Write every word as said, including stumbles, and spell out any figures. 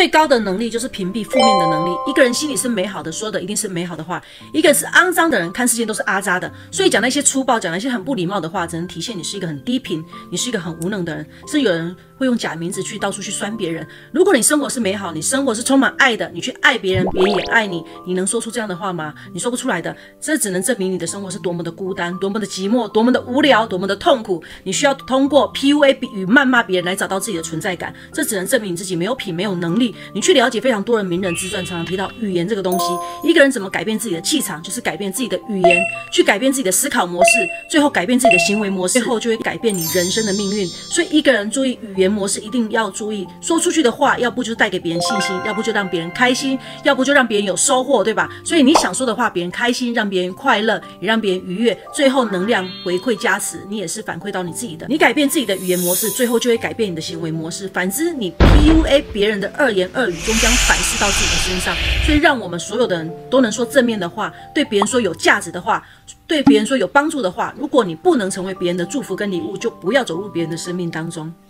最高的能力就是屏蔽负面的能力。一个人心里是美好的，说的一定是美好的话；一个人是肮脏的人，看世界都是阿渣的。所以讲那些粗暴，讲那些很不礼貌的话，只能体现你是一个很低频，你是一个很无能的人。是有人会用假名字去到处去酸别人。如果你生活是美好，你生活是充满爱的，你去爱别人，别人也爱你，你能说出这样的话吗？你说不出来的。这只能证明你的生活是多么的孤单，多么的寂寞，多么的无聊，多么的痛苦。你需要通过 P U A 与谩骂别人来找到自己的存在感。这只能证明你自己没有品，没有能力。你去了解非常多人名人自传，常常提到语言这个东西。一个人怎么改变自己的气场，就是改变自己的语言，去改变自己的思考模式，最后改变自己的行为模式，最后就会改变你人生的命运。所以一个人注意语言模式，一定要注意说出去的话，要不就带给别人信心，要不就让别人开心，要不就让别人有收获，对吧？所以你想说的话，别人开心，让别人快乐，也让别人愉悦，最后能量回馈加持，你也是反馈到你自己的。你改变自己的语言模式，最后就会改变你的行为模式。反之，你 P U A 别人的恶言恶语，终将反噬到自己的身上。所以让我们所有的人都能说正面的话，对别人说有价值的话，对别人说有帮助的话。如果你不能成为别人的祝福跟礼物，就不要走入别人的生命当中。